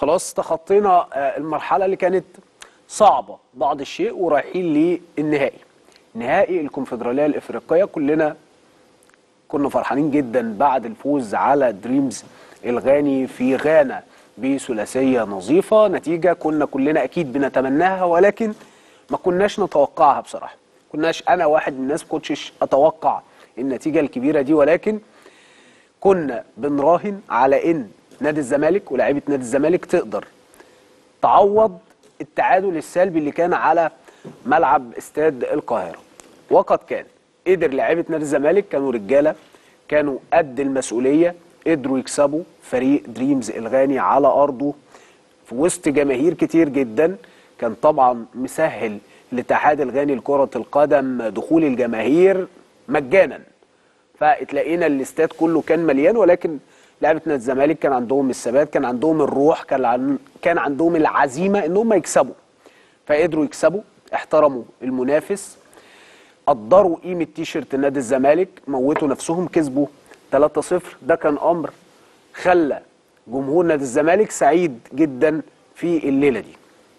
خلاص تخطينا المرحلة اللي كانت صعبة بعض الشيء ورايحين للنهائي. نهائي الكونفدرالية الإفريقية كلنا كنا فرحانين جدا بعد الفوز على دريمز الغاني في غانا بثلاثية نظيفة، نتيجة كنا كلنا أكيد بنتمناها ولكن ما كناش نتوقعها بصراحة. كناش أنا واحد من الناس كنتش أتوقع النتيجة الكبيرة دي، ولكن كنا بنراهن على إن نادي الزمالك ولاعيبة نادي الزمالك تقدر تعوض التعادل السلبي اللي كان على ملعب استاد القاهرة، وقد كان. قدر لاعيبة نادي الزمالك، كانوا رجالة، كانوا قد المسؤولية، قدروا يكسبوا فريق دريمز الغاني على أرضه في وسط جماهير كتير جدا. كان طبعا مسهل الاتحاد الغاني لكرة القدم دخول الجماهير مجانا، فتلاقينا الاستاد كله كان مليان، ولكن لعيبه نادي الزمالك كان عندهم الثبات، كان عندهم الروح، كان عندهم العزيمه ان هم يكسبوا، فقدروا يكسبوا، احترموا المنافس، قدروا قيمه تيشيرت نادي الزمالك، موتوا نفسهم، كسبوا 3-0. ده كان امر خلى جمهور نادي الزمالك سعيد جدا في الليله دي.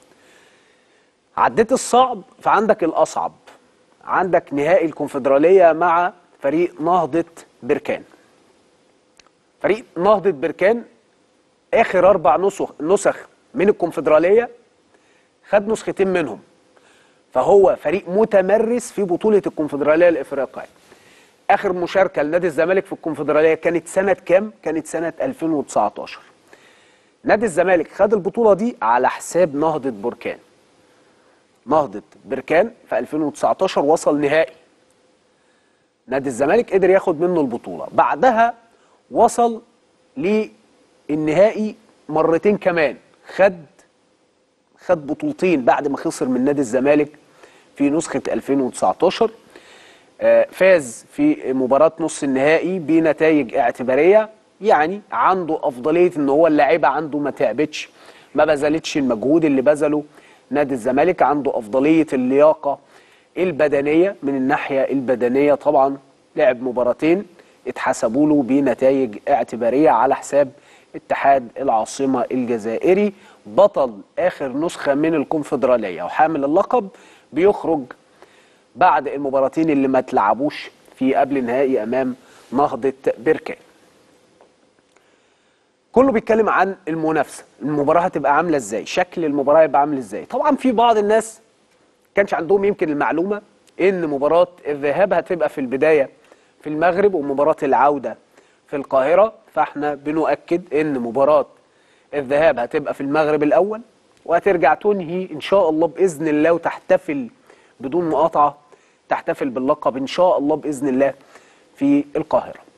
عديت الصعب فعندك الاصعب، عندك نهائي الكونفدراليه مع فريق نهضه بركان. فريق نهضة بركان آخر 4 نسخ من الكونفدرالية خد نسختين منهم، فهو فريق متمرس في بطولة الكونفدرالية الإفريقية. آخر مشاركة لنادي الزمالك في الكونفدرالية كانت سنة كام؟ كانت سنة 2019. نادي الزمالك خد البطولة دي على حساب نهضة بركان. نهضة بركان في 2019 وصل نهائي، نادي الزمالك قدر ياخد منه البطولة، بعدها وصل للنهائي مرتين كمان، خد بطولتين بعد ما خسر من نادي الزمالك في نسخة 2019. فاز في مباراة نص النهائي بنتائج اعتبارية، يعني عنده أفضلية ان هو اللاعيبة عنده ما تعبتش، ما بذلتش المجهود اللي بذله نادي الزمالك، عنده أفضلية اللياقة البدنية. من الناحية البدنية طبعا لعب مباراتين اتحسبوا له بنتائج اعتباريه على حساب اتحاد العاصمه الجزائري، بطل اخر نسخه من الكونفدراليه وحامل اللقب، بيخرج بعد المباراتين اللي ما اتلعبوش في قبل النهائي امام نهضه بركان. كله بيتكلم عن المنافسه، المباراه هتبقى عامله ازاي، شكل المباراه هيبقى عامل ازاي. طبعا في بعض الناس كانش عندهم يمكن المعلومه ان مباراه الذهاب هتبقى في البدايه في المغرب ومباراة العودة في القاهرة، فاحنا بنؤكد ان مباراة الذهاب هتبقى في المغرب الأول، وهترجع تنهي إن شاء الله بإذن الله وتحتفل بدون مقاطعة، تحتفل باللقب إن شاء الله بإذن الله في القاهرة.